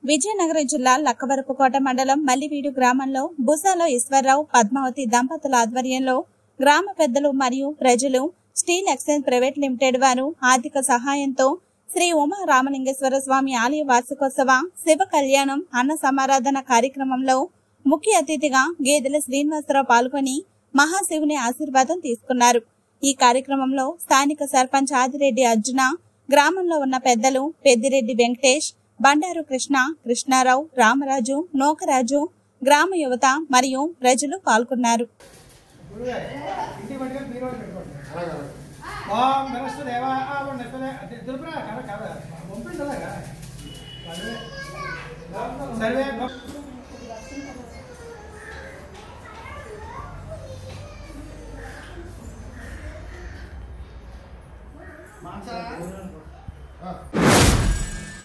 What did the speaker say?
విజయనగరం జిల్లా లక్కవరపుకోట మండలం మల్లివీడు గ్రామంలో బుసాలో ఈశ్వరరావు పద్మావతి దంపతుల ఆధ్వర్యంలో గ్రామ పెద్దలు మరియు ప్రజలు స్టీల్ ఎక్స్చేంజ్ ప్రైవేట్ లిమిటెడ్ వారు ఆర్థిక సహాయంతో శ్రీ ఉమా రామలింగేశ్వర స్వామి ఆలయ వార్షికోత్సవ శివ కళ్యాణం అన్న సమారాధన కార్యక్రమంలో ముఖ్య అతిథిగా గేదెల శ్రీనివాసరావు పాల్గొని మహాశివుని ఆశీర్వాదం తీసుకున్నారు। ఈ కార్యక్రమంలో స్థానిక సర్పంచ్ ఆదిరెడ్డి అర్జున, గ్రామంలో ఉన్న పెద్దలు పెద్దిరెడ్డి వెంకటేష్, బండారు కృష్ణ, కృష్ణారావు, రామరాజు, నోకరాజు, గ్రామ యువత మరియు ప్రజలు పాల్గొన్నారు। సర్వే